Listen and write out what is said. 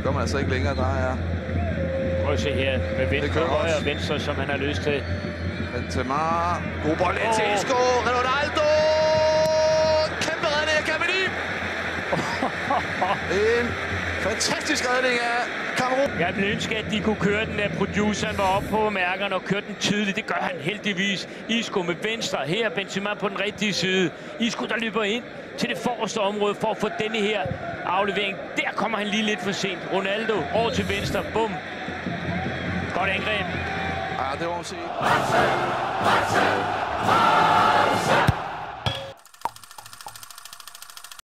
gør man altså ikke længere. Der er... Prøv at se her med venstre, højre og venstre, som han har lyst til. Benzema. God bold ind til Isco. Ronaldo. Kæmpe redning af Cavani. En fantastisk redning af Cameroun. Jeg ville ønske, at de kunne køre den, at produceren var oppe på mærkerne og kørte den tydeligt. Det gør han heldigvis. Isco med venstre. Her Benzema på den rigtige side. Isco, der løber ind til det forreste område for at få denne her aflevering. Der kommer han lige lidt for sent. Ronaldo over til venstre. Bum. Godt angreb. Ja, det må man sige.